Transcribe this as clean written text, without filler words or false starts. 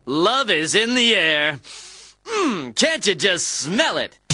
Love is in the air. Can't you just smell it?